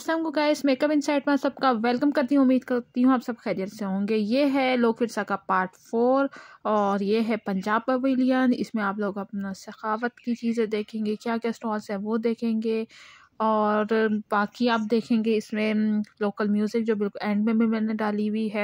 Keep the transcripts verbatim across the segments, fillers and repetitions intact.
अस्सलाम वालेकुम guys, makeup insight में सबका वेलकम करती हूँ। उम्मीद करती हूँ आप सब खैरियत से होंगे। ये है लोक विरसा का पार्ट फोर और ये है पंजाब पवेलियन। इसमें आप लोग अपना सखावत की चीज़ें देखेंगे, क्या क्या स्टॉल्स है वो देखेंगे और बाकी आप देखेंगे इसमें लोकल म्यूज़िक जो बिल्कुल एंड में भी मैंने डाली हुई है।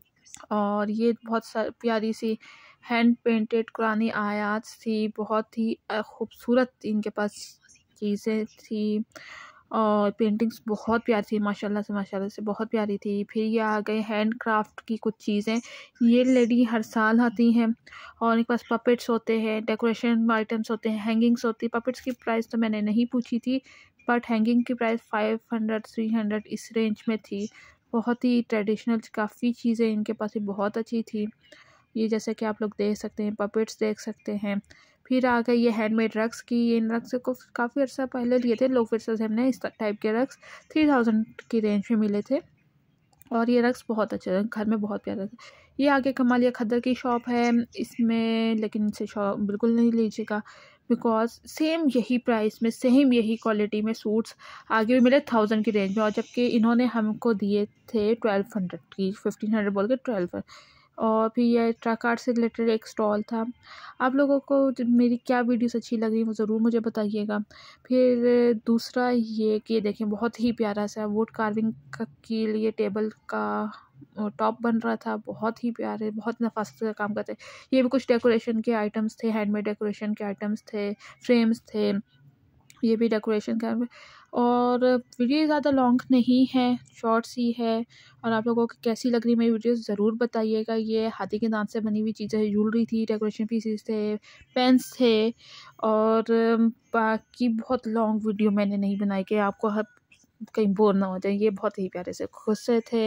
और ये बहुत प्यारी सी हैंड पेंटेड कुरानी आयात थी, बहुत ही खूबसूरत इनके पास चीज़ें थी और पेंटिंग्स बहुत प्यारी थी, माशाल्लाह से माशाल्लाह से बहुत प्यारी थी। फिर ये आ गए हैंड क्राफ्ट की कुछ चीज़ें। ये लेडी हर साल आती हैं और इनके पास पपेट्स होते हैं, डेकोरेशन आइटम्स होते हैं, हैंगिंग्स होती है। पपेट्स की प्राइस तो मैंने नहीं पूछी थी, बट हैंगिंग की price five hundred three hundred इस रेंज में थी। बहुत ही ट्रेडिशनल काफ़ी चीज़ें इनके पास ही बहुत अच्छी थी। ये जैसे कि आप लोग देख सकते हैं, पपेट्स देख सकते हैं। फिर आ गए ये हैंडमेड रक्स की। ये रक्स को काफ़ी अर्सा पहले लिए थे लोक विरसा से हमने। इस टाइप के रक्स थ्री थाउजेंड की रेंज में मिले थे और ये रक्स बहुत अच्छे थे, घर में बहुत प्यारा था। ये आगे कमालिया खद्दर की शॉप है इसमें, लेकिन इनसे शॉप बिल्कुल नहीं लीजिएगा बिकॉज सेम यही प्राइस में, सेम यही क्वालिटी में सूट्स आगे भी मिले थाउजेंड की रेंज में, और जबकि इन्होंने हमको दिए थे ट्वेल्व हंड्रेड की, फिफ्टीन हंड्रेड बोल के ट्वेल्व। और फिर ये ट्रक आर्ट से रिलेटेड एक स्टॉल था। आप लोगों को मेरी क्या वीडियोस अच्छी लग रही वो ज़रूर मुझे बताइएगा। फिर दूसरा ये कि देखें बहुत ही प्यारा सा वुड कार्विंग के लिए टेबल का टॉप बन रहा था, बहुत ही प्यारे, बहुत नफासत का काम करते। ये भी कुछ डेकोरेशन के आइटम्स थे, हैंडमेड डेकोरेशन के आइटम्स थे, फ्रेम्स थे, ये भी डेकोरेशन का। और वीडियो ज़्यादा लॉन्ग नहीं है, शॉर्ट्स ही है। और आप लोगों को कैसी लग रही मेरी वीडियोस ज़रूर बताइएगा। ये हाथी के दांत से बनी हुई चीज़ें, ज्वेलरी थी, डेकोरेशन पीसेस थे, पेन्स थे। और बाकी बहुत लॉन्ग वीडियो मैंने नहीं बनाई कि आपको हर कहीं बोर ना हो जाए। ये बहुत ही प्यारे से खुद से थे।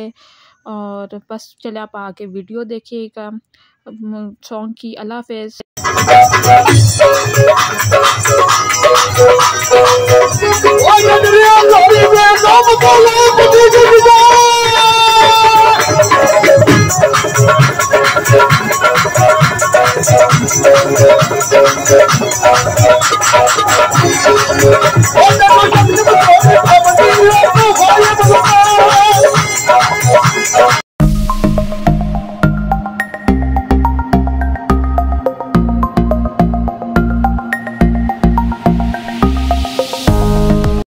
और बस चले आप आके वीडियो देखिएगा सॉन्ग की। अल्लाह हाफ़िज़। Oh,